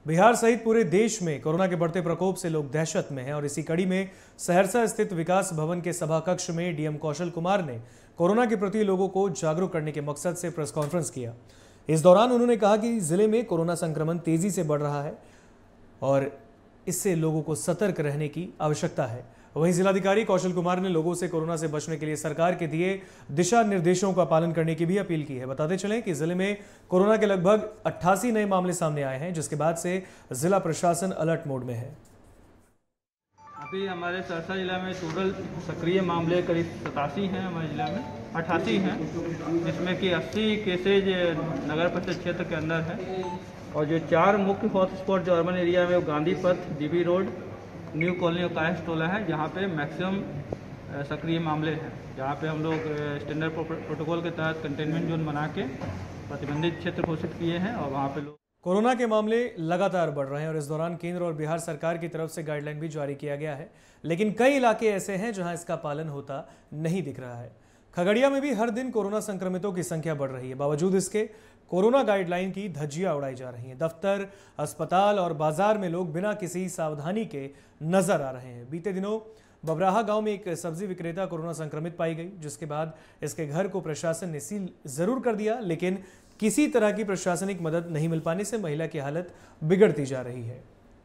बिहार सहित पूरे देश में कोरोना के बढ़ते प्रकोप से लोग दहशत में हैं और इसी कड़ी में सहरसा स्थित विकास भवन के सभा कक्ष में डीएम कौशल कुमार ने कोरोना के प्रति लोगों को जागरूक करने के मकसद से प्रेस कॉन्फ्रेंस किया। इस दौरान उन्होंने कहा कि जिले में कोरोना संक्रमण तेजी से बढ़ रहा है और इससे लोगों को सतर्क रहने की आवश्यकता है। वहीं जिलाधिकारी कौशल कुमार ने लोगों से कोरोना से बचने के लिए सरकार के दिए दिशा निर्देशों का पालन करने की भी अपील की है। बताते चलें कि जिले में कोरोना के लगभग 88 नए मामले सामने आए हैं, जिसके बाद से जिला प्रशासन अलर्ट मोड में है। अभी हमारे सहरसा जिला में टोटल सक्रिय मामले करीब 87 हैं, हमारे जिला में 88 हैं, जिसमें कि 80 केसेज नगर परिषद क्षेत्र के अंदर है और जो 4 मुख्य हॉटस्पॉट जो अर्बन एरिया में वो गांधी पथ, डीबी रोड, न्यू कॉलोनी और कायस्थ टोला है, जहाँ पे मैक्सिमम सक्रिय मामले हैं, जहाँ पे हम लोग स्टैंडर्ड प्रोटोकॉल के तहत कंटेनमेंट जोन बना के प्रतिबंधित क्षेत्र घोषित किए हैं और वहाँ पे लोग कोरोना के मामले लगातार बढ़ रहे हैं और इस दौरान केंद्र और बिहार सरकार की तरफ से गाइडलाइन भी जारी किया गया है, लेकिन कई इलाके ऐसे हैं जहां इसका पालन होता नहीं दिख रहा है। खगड़िया में भी हर दिन कोरोना संक्रमितों की संख्या बढ़ रही है। बावजूद इसके कोरोना गाइडलाइन की धज्जियां उड़ाई जा रही हैं। दफ्तर, अस्पताल और बाजार में लोग बिना किसी सावधानी के नजर आ रहे हैं। बीते दिनों बबराहा गांव में एक सब्जी विक्रेता कोरोना संक्रमित पाई गई, जिसके बाद इसके घर को प्रशासन ने सील जरूर कर दिया, लेकिन किसी तरह की प्रशासनिक मदद नहीं मिल पाने से महिला की हालत बिगड़ती जा रही है।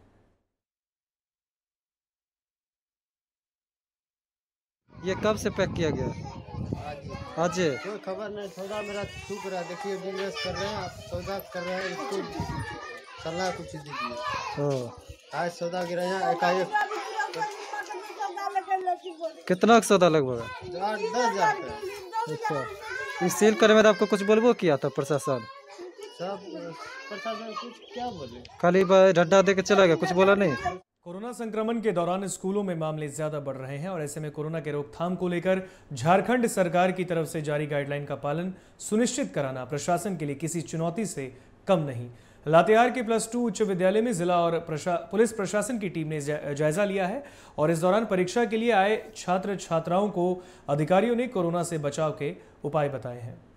ये कब से पैक किया गया? आज कोई खबर नहीं, सौदा मेरा छूट रहा है। देखिए बिजनेस कर रहे हैं, आप सौदा कर रहे हैं, इसको सलाह कुछ दीजिए। आज सौदा गिराया एकाएक। कितना का सौदा लगभग? 10,000 का। अच्छा, इस सील करे में आपको कुछ बोलबो किया था प्रशासन? सब प्रशासन कुछ क्या बोले, खाली डंडा दे के चला गया, कुछ बोला नहीं? कोरोना संक्रमण के दौरान स्कूलों में मामले ज्यादा बढ़ रहे हैं और ऐसे में कोरोना के रोकथाम को लेकर झारखंड सरकार की तरफ से जारी गाइडलाइन का पालन सुनिश्चित कराना प्रशासन के लिए किसी चुनौती से कम नहीं। लातेहार के +2 उच्च विद्यालय में जिला और पुलिस प्रशासन की टीम ने जायजा लिया है और इस दौरान परीक्षा के लिए आए छात्र छात्राओं को अधिकारियों ने कोरोना से बचाव के उपाय बताए हैं।